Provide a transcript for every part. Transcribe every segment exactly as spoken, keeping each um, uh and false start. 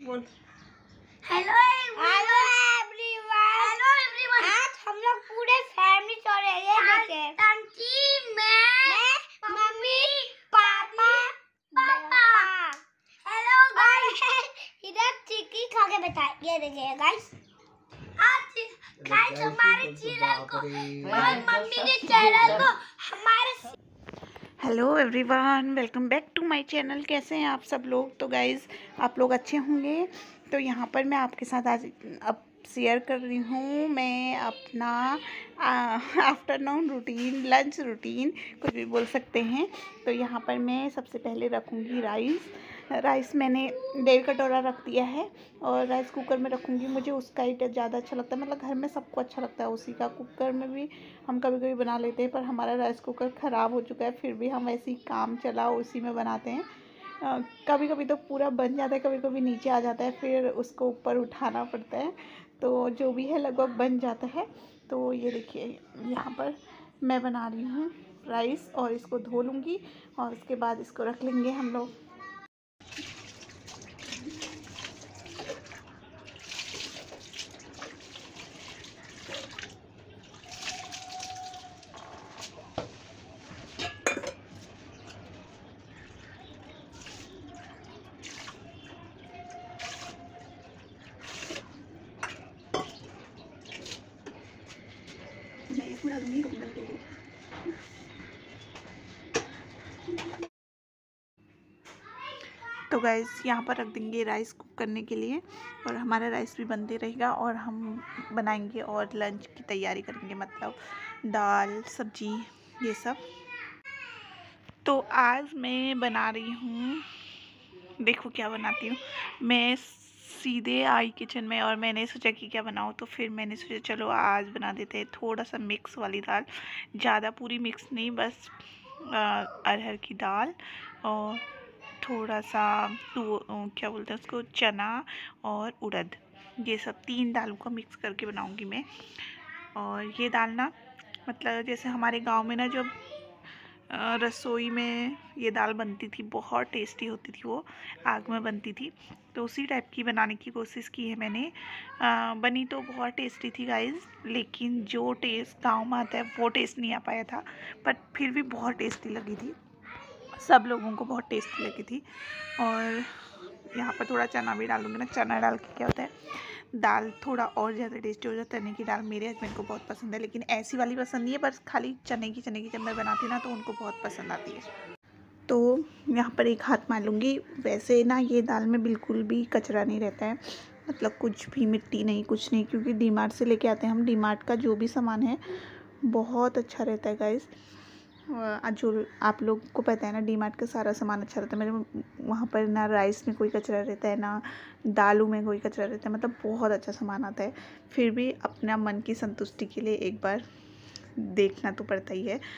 बोल। Hello hello everyone hello everyone आज हम लोग पूरे फैमिली सो रहे हैं। देखिए आंटी, मैं, मम्मी, पापा, पापा। हेलो गाइस, इधर चिक्की खा के बताइए। ये देखिए गाइस, आज गाइस हमारे चैनल को और मम्मी के चैनल को हमारे। Hello everyone, welcome back to my channel. कैसे हैं आप सब लोग? तो गाइज़ आप लोग अच्छे होंगे। तो यहाँ पर मैं आपके साथ आज अब शेयर कर रही हूँ मैं अपना आफ्टरनून रूटीन, लंच रूटीन, कुछ भी बोल सकते हैं। तो यहाँ पर मैं सबसे पहले रखूँगी राइस। राइस मैंने डेढ़ कटोरा रख दिया है और राइस कुकर में रखूँगी। मुझे उसका ही ज़्यादा अच्छा लगता है, मतलब घर में सबको अच्छा लगता है उसी का। कुकर में भी हम कभी कभी बना लेते हैं, पर हमारा राइस कुकर ख़राब हो चुका है, फिर भी हम ऐसे ही काम चला उसी में बनाते हैं। आ, कभी कभी तो पूरा बन जाता है, कभी कभी नीचे आ जाता है, फिर उसको ऊपर उठाना पड़ता है। तो जो भी है लगभग बन जाता है। तो ये देखिए यहाँ पर मैं बना रही हूँ राइस और इसको धो लूँगी और उसके बाद इसको रख लेंगे हम लोग। तो गाइस यहाँ पर रख देंगे राइस कुक करने के लिए और हमारा राइस भी बनते रहेगा और हम बनाएंगे और लंच की तैयारी करेंगे, मतलब दाल सब्जी ये सब। तो आज मैं बना रही हूँ, देखो क्या बनाती हूँ मैं। सीधे आई किचन में और मैंने सोचा कि क्या बनाऊँ, तो फिर मैंने सोचा चलो आज बना देते हैं थोड़ा सा मिक्स वाली दाल। ज़्यादा पूरी मिक्स नहीं, बस अरहर की दाल और थोड़ा सा तो क्या बोलते हैं उसको, चना और उड़द, ये सब तीन दालों का मिक्स करके बनाऊंगी मैं। और ये दाल ना, मतलब जैसे हमारे गांव में ना जो रसोई में ये दाल बनती थी, बहुत टेस्टी होती थी, वो आग में बनती थी, तो उसी टाइप की बनाने की कोशिश की है मैंने। आ, बनी तो बहुत टेस्टी थी गाइस, लेकिन जो टेस्ट गांव में आता है वो टेस्ट नहीं आ पाया था, बट फिर भी बहुत टेस्टी लगी थी, सब लोगों को बहुत टेस्टी लगी थी। और यहाँ पर थोड़ा चना भी डालूंगी ना, चना डाल के क्या होता है दाल थोड़ा और ज़्यादा टेस्टी हो जाता है। चने की दाल मेरे हस्बैंड को बहुत पसंद है, लेकिन ऐसी वाली पसंद नहीं है, बस खाली चने की चने की जब मैं बनाती ना तो उनको बहुत पसंद आती है। तो यहाँ पर एक हाथ मार लूँगी। वैसे ना ये दाल में बिल्कुल भी कचरा नहीं रहता है, मतलब कुछ भी मिट्टी नहीं, कुछ नहीं, क्योंकि डी मार्ट से लेके आते हैं हम। डी मार्ट का जो भी सामान है बहुत अच्छा रहता है गाइस। जो आप लोग को पता है ना, डी मार्ट का सारा सामान अच्छा रहता है। मेरे वहाँ पर ना राइस में कोई कचरा रहता है, ना दालों में कोई कचरा रहता है, मतलब बहुत अच्छा सामान आता है। फिर भी अपना मन की संतुष्टि के लिए एक बार देखना तो पड़ता ही है।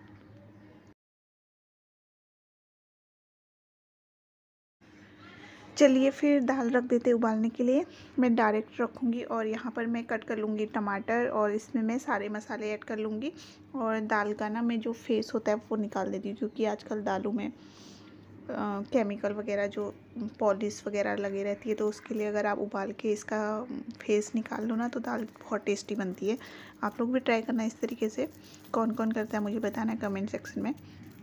चलिए फिर दाल रख देते उबालने के लिए। मैं डायरेक्ट रखूँगी और यहाँ पर मैं कट कर लूँगी टमाटर और इसमें मैं सारे मसाले ऐड कर लूँगी। और दाल का ना मैं जो फेस होता है वो निकाल देती हूँ, क्योंकि आजकल दालों में केमिकल वगैरह जो पॉलिश वगैरह लगे रहती है, तो उसके लिए अगर आप उबाल के इसका फेस निकाल लो ना तो दाल बहुत टेस्टी बनती है। आप लोग भी ट्राई करना इस तरीके से। कौन कौन करता है मुझे बताना कमेंट सेक्शन में।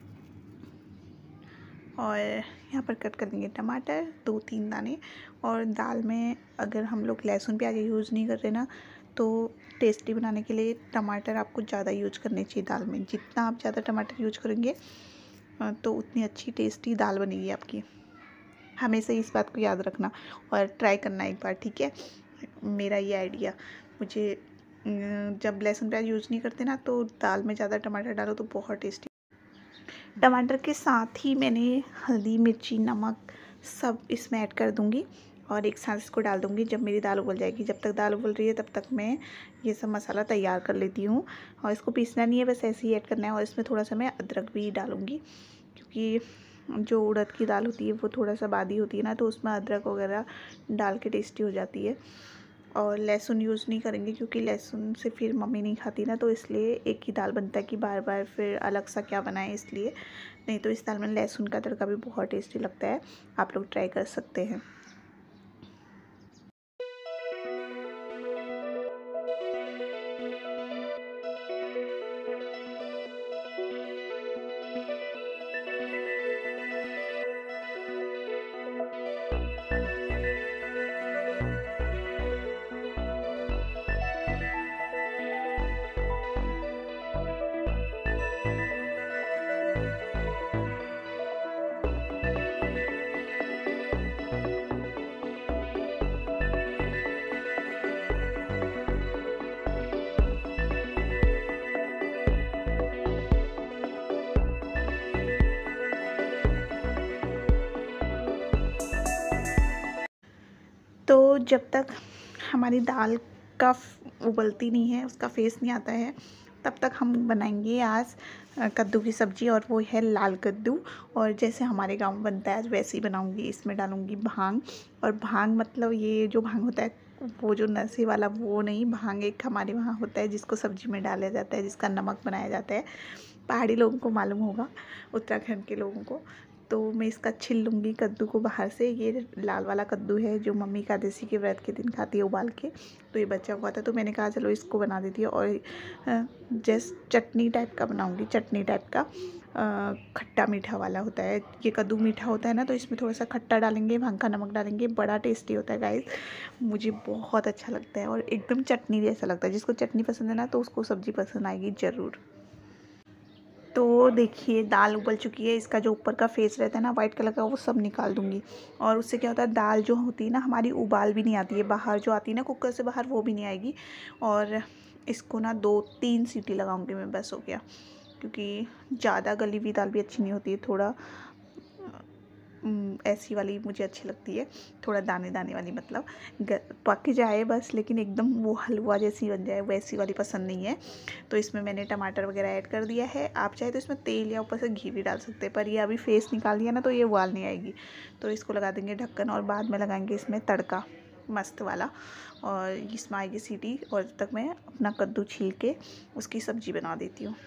और यहाँ पर कट कर देंगे टमाटर दो तीन दाने। और दाल में अगर हम लोग लहसुन प्याज यूज़ नहीं कर रहे ना, तो टेस्टी बनाने के लिए टमाटर आपको ज़्यादा यूज करने चाहिए दाल में। जितना आप ज़्यादा टमाटर यूज करेंगे तो उतनी अच्छी टेस्टी दाल बनेगी आपकी। हमेशा इस बात को याद रखना और ट्राई करना एक बार, ठीक है। मेरा ये आइडिया, मुझे जब लहसुन प्याज यूज़ नहीं करते ना तो दाल में ज़्यादा टमाटर डालो तो बहुत टेस्टी। टमाटर के साथ ही मैंने हल्दी मिर्ची नमक सब इसमें ऐड कर दूँगी और एक साथ इसको डाल दूँगी जब मेरी दाल उबल जाएगी। जब तक दाल उबल रही है तब तक मैं ये सब मसाला तैयार कर लेती हूँ। और इसको पीसना नहीं है, बस ऐसे ही ऐड करना है। और इसमें थोड़ा सा मैं अदरक भी डालूँगी, क्योंकि जो उड़द की दाल होती है वो थोड़ा सा बादी होती है ना, तो उसमें अदरक वगैरह डाल के टेस्टी हो जाती है। और लहसुन यूज़ नहीं करेंगे, क्योंकि लहसुन से फिर मम्मी नहीं खाती ना, तो इसलिए एक ही दाल बनता है कि बार बार फिर अलग सा क्या बनाए, इसलिए। नहीं तो इस दाल में लहसुन का तड़का भी बहुत टेस्टी लगता है, आप लोग ट्राई कर सकते हैं। जब तक हमारी दाल का उबलती नहीं है, उसका फेस नहीं आता है, तब तक हम बनाएंगे आज कद्दू की सब्ज़ी, और वो है लाल कद्दू। और जैसे हमारे गांव में बनता है आज वैसे ही बनाऊंगी। इसमें डालूंगी भांग, और भांग मतलब ये जो भांग होता है वो जो नशे वाला वो नहीं, भांग एक हमारे वहाँ होता है जिसको सब्ज़ी में डाला जाता है, जिसका नमक बनाया जाता है। पहाड़ी लोगों को मालूम होगा, उत्तराखंड के लोगों को। तो मैं इसका छिल लूँगी कद्दू को बाहर से। ये लाल वाला कद्दू है जो मम्मी एकादशी के व्रत के दिन खाती है उबाल के, तो ये बचा हुआ था, तो मैंने कहा चलो इसको बना देती है। और जैसे चटनी टाइप का बनाऊँगी, चटनी टाइप का खट्टा मीठा वाला होता है। ये कद्दू मीठा होता है ना, तो इसमें थोड़ा सा खट्टा डालेंगे, भांग का नमक डालेंगे, बड़ा टेस्टी होता है गाइस। मुझे बहुत अच्छा लगता है और एकदम चटनी जैसा लगता है। जिसको चटनी पसंद है ना तो उसको सब्ज़ी पसंद आएगी ज़रूर। तो देखिए दाल उबल चुकी है। इसका जो ऊपर का फेस रहता है ना वाइट कलर का, वो सब निकाल दूंगी। और उससे क्या होता है, दाल जो होती है ना हमारी उबाल भी नहीं आती है, बाहर जो आती है ना कुकर से बाहर, वो भी नहीं आएगी। और इसको ना दो तीन सीटी लगाऊंगी मैं, बस हो गया। क्योंकि ज़्यादा गली हुई दाल भी अच्छी नहीं होती है, थोड़ा ऐसी वाली मुझे अच्छी लगती है, थोड़ा दाने दाने वाली, मतलब पक जाए बस, लेकिन एकदम वो हलवा जैसी बन जाए वैसी वाली पसंद नहीं है। तो इसमें मैंने टमाटर वगैरह ऐड कर दिया है। आप चाहे तो इसमें तेल या ऊपर से घी भी डाल सकते हैं, पर ये अभी फेस निकाल दिया ना तो ये उबाल नहीं आएगी। तो इसको लगा देंगे ढक्कन, और बाद में लगाएंगे इसमें तड़का मस्त वाला, और इसमें आएगी सीटी। और जब तक मैं अपना कद्दू छील के उसकी सब्ज़ी बना देती हूँ।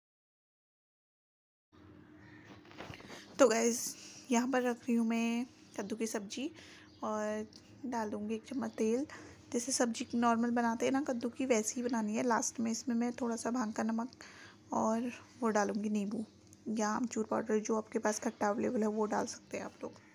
तो गैस यहाँ पर रख रही हूँ मैं कद्दू की सब्ज़ी, और डाल दूँगी एक चम्मच तेल। जैसे सब्ज़ी नॉर्मल बनाते हैं ना कद्दू की, वैसी ही बनानी है। लास्ट में इसमें मैं थोड़ा सा भांग का नमक और वो डालूँगी नींबू या आमचूर पाउडर, जो आपके पास खट्टा अवेलेबल है वो डाल सकते हैं आप लोग।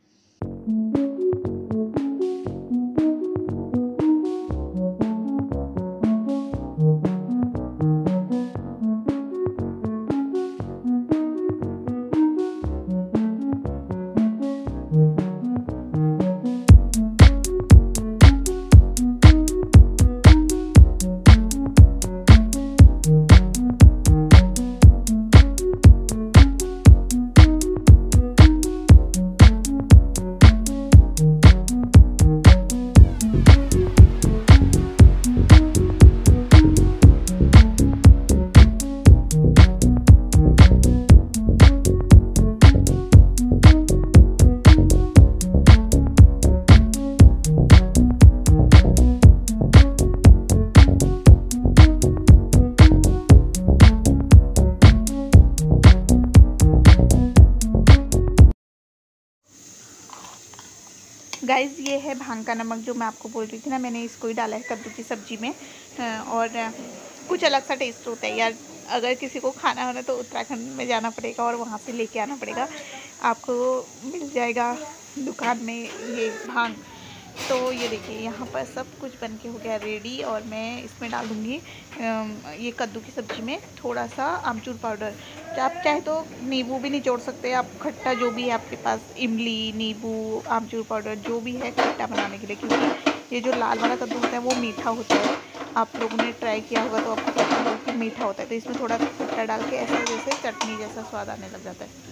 गाइज़ ये है भांग का नमक जो मैं आपको बोल रही थी ना, मैंने इसको ही डाला है कद्दू की सब्ज़ी में। और कुछ अलग सा टेस्ट होता है यार। अगर किसी को खाना हो ना तो उत्तराखंड में जाना पड़ेगा और वहाँ से लेके आना पड़ेगा। आपको मिल जाएगा दुकान में ये भांग। तो ये देखिए यहाँ पर सब कुछ बन के हो गया रेडी, और मैं इसमें डाल दूँगी ये कद्दू की सब्ज़ी में थोड़ा सा आमचूर पाउडर। आप चाहे तो नींबू भी निचोड़ सकते हैं, आप खट्टा जो भी है आपके पास, इमली, नींबू, आमचूर पाउडर जो भी है खट्टा बनाने के लिए। क्योंकि ये जो लाल वाला कद्दू होता है वो मीठा होता है। आप लोगों ने ट्राई किया होगा तो आपको पता होगा कि मीठा होता है। तो इसमें थोड़ा खट्टा डाल के ऐसा जैसे चटनी जैसा स्वाद आने लग जाता है।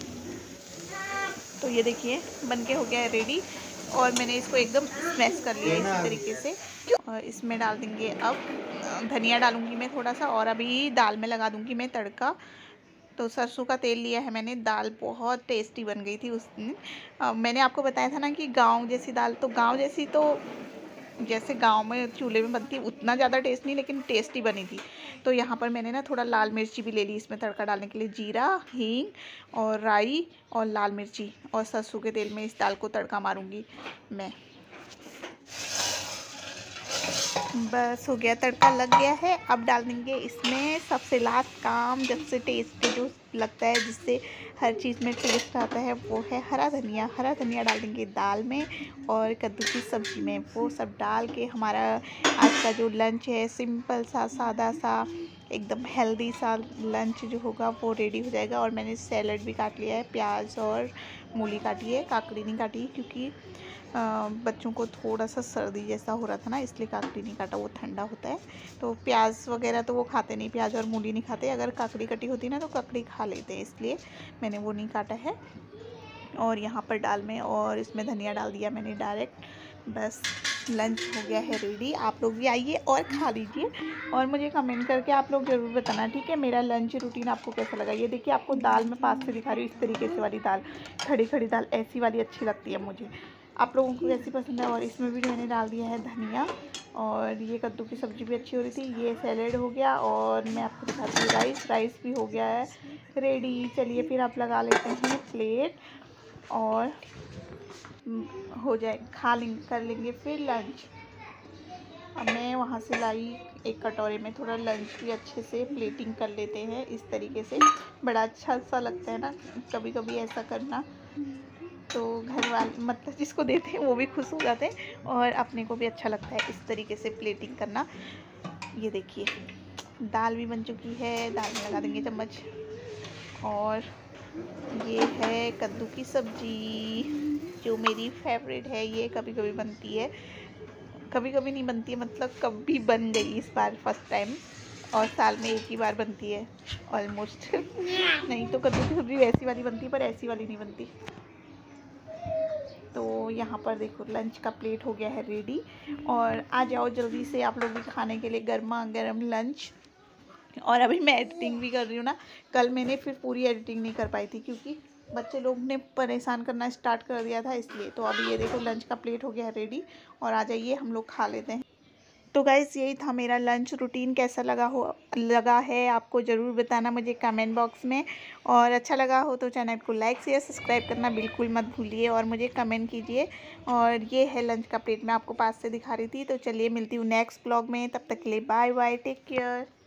तो ये देखिए बन के हो गया है रेडी, और मैंने इसको एकदम स्मैश कर लिया इसी तरीके से। और इसमें डाल देंगे अब धनिया डालूंगी मैं थोड़ा सा, और अभी दाल में लगा दूंगी मैं तड़का। तो सरसों का तेल लिया है मैंने। दाल बहुत टेस्टी बन गई थी उस दिन। मैंने आपको बताया था ना कि गांव जैसी दाल, तो गांव जैसी तो जैसे गांव में चूल्हे में बनती है उतना ज़्यादा टेस्ट नहीं, लेकिन टेस्टी बनी थी। तो यहाँ पर मैंने ना थोड़ा लाल मिर्ची भी ले ली इसमें तड़का डालने के लिए। जीरा, हींग और राई और लाल मिर्ची और सरसों के तेल में इस दाल को तड़का मारूंगी मैं। बस हो गया, तड़का लग गया है। अब डाल देंगे इसमें सबसे लास्ट काम, जब से टेस्टी जो लगता है, जिससे हर चीज़ में टेस्ट आता है, वो है हरा धनिया। हरा धनिया डाल देंगे दाल में और कद्दू की सब्ज़ी में। वो सब डाल के हमारा आज का जो लंच है सिंपल सा, सादा सा, एकदम हेल्दी सा लंच जो होगा वो रेडी हो जाएगा। और मैंने सैलड भी काट लिया है, प्याज और मूली काटी है, काकड़ी नहीं काटी क्योंकि आ, बच्चों को थोड़ा सा सर्दी जैसा हो रहा था ना, इसलिए काकड़ी नहीं काटा, वो ठंडा होता है। तो प्याज वगैरह तो वो खाते नहीं, प्याज और मूली नहीं खाते। अगर काकड़ी कटी होती ना तो काकड़ी खा लेते हैं, इसलिए मैंने वो नहीं काटा है। और यहाँ पर दाल में और इसमें धनिया डाल दिया मैंने डायरेक्ट। बस लंच हो गया है रेडी। आप लोग भी आइए और खा लीजिए और मुझे कमेंट करके आप लोग ज़रूर बताना, ठीक है, मेरा लंच रूटीन आपको कैसा लगा। ये देखिए आपको दाल मैं पास से दिखा रही हूँ, इस तरीके से वाली दाल, खड़ी खड़ी दाल, ऐसी वाली अच्छी लगती है मुझे। आप लोगों को कैसी पसंद है। और इसमें भी मैंने डाल दिया है धनिया, और ये कद्दू की सब्ज़ी भी अच्छी हो रही थी। ये सैलेड हो गया और मैं आपको दिखाती हूँ राइस राइस भी हो गया है रेडी। चलिए फिर आप लगा लेते हैं प्लेट और हो जाए, खा लेंगे, कर लेंगे फिर लंच। अब मैं वहाँ से लाई एक कटोरे में थोड़ा लंच भी अच्छे से प्लेटिंग कर लेते हैं इस तरीके से, बड़ा अच्छा सा लगता है ना कभी कभी ऐसा करना, तो घर वाले मतलब जिसको देते हैं वो भी खुश हो जाते हैं और अपने को भी अच्छा लगता है इस तरीके से प्लेटिंग करना। ये देखिए दाल भी बन चुकी है, दाल में लगा देंगे चम्मच। और ये है कद्दू की सब्ज़ी जो मेरी फेवरेट है। ये कभी कभी बनती है, कभी कभी नहीं बनती है, मतलब कभी बन गई इस बार फर्स्ट टाइम, और साल में एक ही बार बनती है ऑलमोस्ट। नहीं तो कद्दू की सब्ज़ी वैसी वाली बनती है पर ऐसी वाली नहीं बनती। तो यहाँ पर देखो लंच का प्लेट हो गया है रेडी, और आ जाओ जल्दी से आप लोग भी खाने के लिए गर्मा गर्म लंच। और अभी मैं एडिटिंग भी कर रही हूँ ना, कल मैंने फिर पूरी एडिटिंग नहीं कर पाई थी क्योंकि बच्चे लोग ने परेशान करना स्टार्ट कर दिया था इसलिए। तो अभी ये देखो लंच का प्लेट हो गया है रेडी, और आ जाइए हम लोग खा लेते हैं। तो गाइस यही था मेरा लंच रूटीन, कैसा लगा हो लगा है आपको ज़रूर बताना मुझे कमेंट बॉक्स में, और अच्छा लगा हो तो चैनल को लाइक शेयर सब्सक्राइब करना बिल्कुल मत भूलिए और मुझे कमेंट कीजिए। और ये है लंच का प्लेट, मैं आपको पास से दिखा रही थी। तो चलिए मिलती हूँ नेक्स्ट ब्लॉग में, तब तक के लिए बाय बाय, टेक केयर।